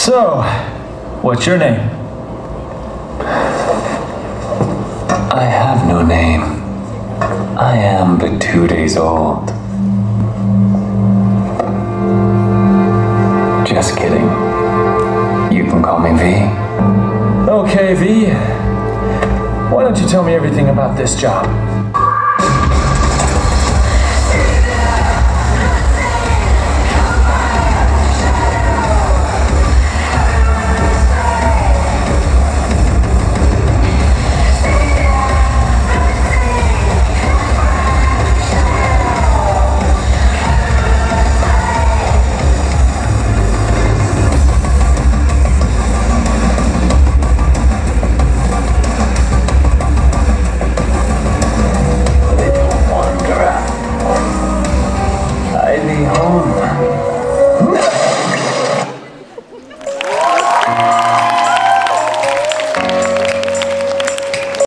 So, what's your name? I have no name. I am but 2 days old. Just kidding. You can call me V. Okay, V. Why don't you tell me everything about this job?